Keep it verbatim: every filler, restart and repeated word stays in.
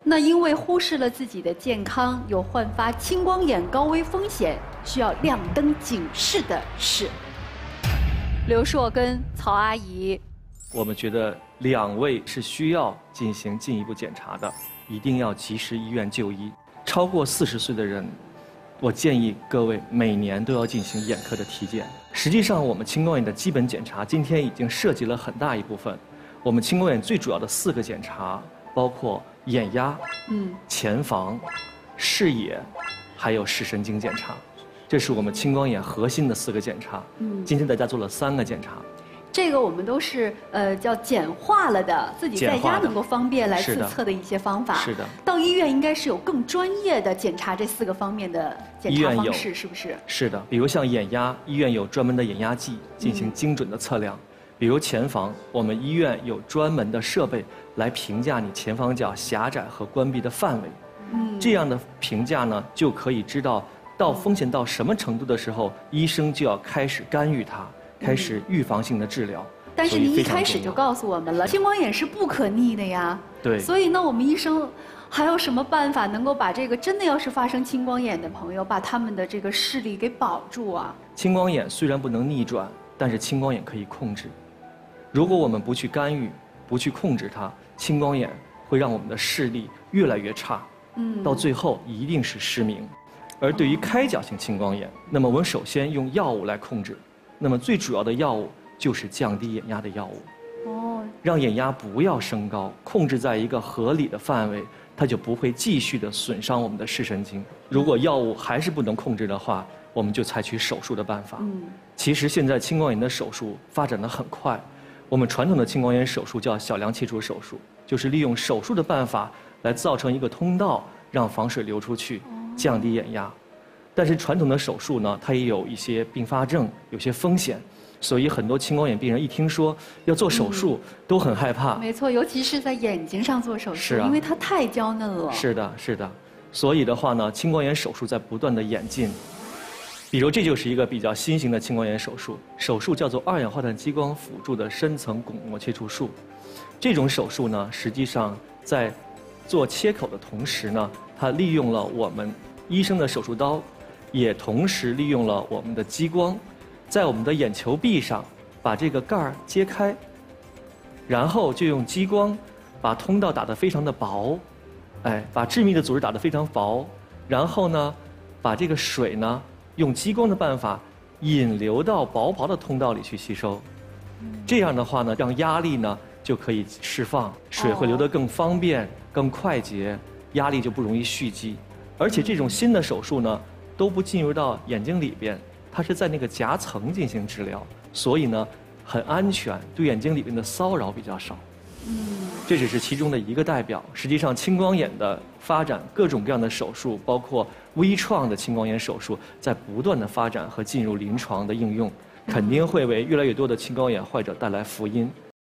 那因为忽视了自己的健康，有焕发青光眼高危风险，需要亮灯警示的是刘硕跟曹阿姨。 我们觉得两位是需要进行进一步检查的，一定要及时医院就医。超过四十岁的人，我建议各位每年都要进行眼科的体检。实际上，我们青光眼的基本检查今天已经涉及了很大一部分。我们青光眼最主要的四个检查包括眼压、嗯、前房、视野，还有视神经检查。这是我们青光眼核心的四个检查。嗯，今天大家做了三个检查。 这个我们都是呃叫简化了的，自己在家能够方便来自测的一些方法。 是的。 到医院应该是有更专业的检查这四个方面的检查方式，是不是？ 是的，比如像眼压，医院有专门的眼压计进行精准的测量；嗯、比如前房，我们医院有专门的设备来评价你前房角狭窄和关闭的范围。嗯，这样的评价呢，就可以知道到风险到什么程度的时候，医生就要开始干预它。开始预防性的治疗， 但是您一开始就告诉我们了，青光眼是不可逆的呀。 对。 所以呢，我们医生还有什么办法能够把这个真的要是发生青光眼的朋友，把他们的这个视力给保住啊？ 青光眼虽然不能逆转，但是青光眼可以控制。如果我们不去干预，不去控制它，青光眼会让我们的视力越来越差，嗯，到最后一定是失明。而对于开角性青光眼，那么我们首先用药物来控制。那么最主要的药物就是降低眼压的药物，哦，让眼压不要升高，控制在一个合理的范围，它就不会继续的损伤我们的视神经。如果药物还是不能控制的话，我们就采取手术的办法。嗯，其实现在青光眼的手术发展的很快，我们传统的青光眼手术叫小梁切除手术，就是利用手术的办法来造成一个通道，让房水流出去，降低眼压。但是传统的手术呢，它也有一些并发症，有些风险，所以很多青光眼病人一听说要做手术，嗯、都很害怕。 没错，尤其是在眼睛上做手术，是啊、因为它太娇嫩了。 是的，是的。所以的话呢，青光眼手术在不断的演进。比如这就是一个比较新型的青光眼手术，手术叫做二氧化碳激光辅助的深层巩膜切除术。这种手术呢，实际上在做切口的同时呢，它利用了我们医生的手术刀。也同时利用了我们的激光，在我们的眼球壁上把这个盖儿揭开，然后就用激光把通道打得非常的薄，哎，把致密的组织打得非常薄，然后呢，把这个水呢用激光的办法引流到薄薄的通道里去吸收，这样的话呢，让压力呢就可以释放，水会流得更方便、更快捷，压力就不容易蓄积。而且这种新的手术呢，都不进入到眼睛里边，它是在那个夹层进行治疗，所以呢很安全，对眼睛里边的骚扰比较少。嗯，这只是其中的一个代表。实际上，青光眼的发展，各种各样的手术，包括微创的青光眼手术，在不断的发展和进入临床的应用，肯定会为越来越多的青光眼患者带来福音。